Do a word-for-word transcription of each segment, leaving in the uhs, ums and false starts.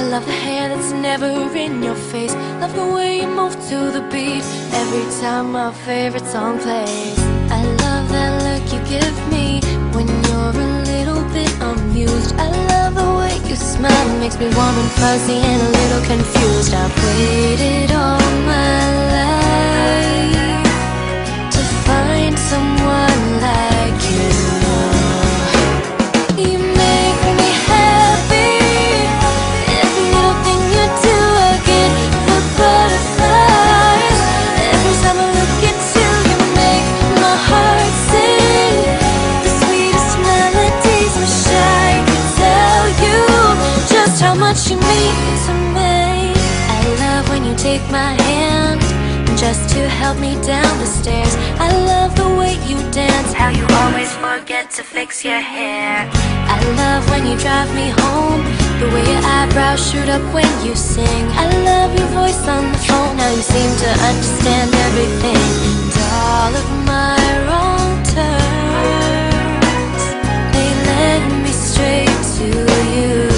love the hair that's never in your face. Love the way you move to the beat every time my favorite song plays. I love that look you give me when you're a little bit amused. I love the way you smile, it makes me warm and fuzzy and a little confused. I've waited all my life to find someone like you. You make me happy. Every little thing you do, I get the butterflies. Every time I look at you, you make my heart sing. The sweetest melodies, wish I could tell you just how much you mean to me. I love when you take my hand just to help me down the stairs. I love the way you dance, how you always forget to fix your hair. I love when you drive me home, the way your eyebrows shoot up when you sing. I love your voice on the phone, how you seem to understand everything. And all of my wrong turns, they led me straight to you.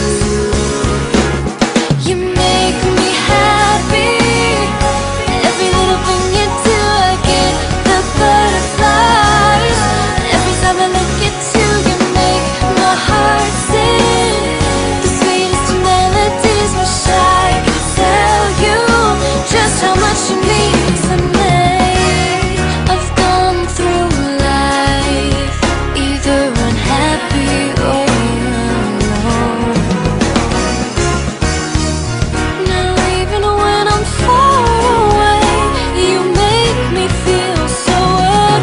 You make me happy. Every little thing you do, I get the butterflies. Every time I look at you, you make my heart sing. The sweetest melodies, wish I could tell you just how much you mean to me. I've gone through life either unhappy or alone. Now even when I'm far away, you make me feel so at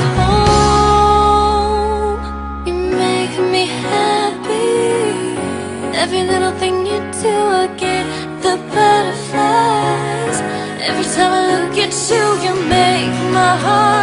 home. You make me happy. Every little thing you do, I get the butterflies. Every time I look at you, you make my heart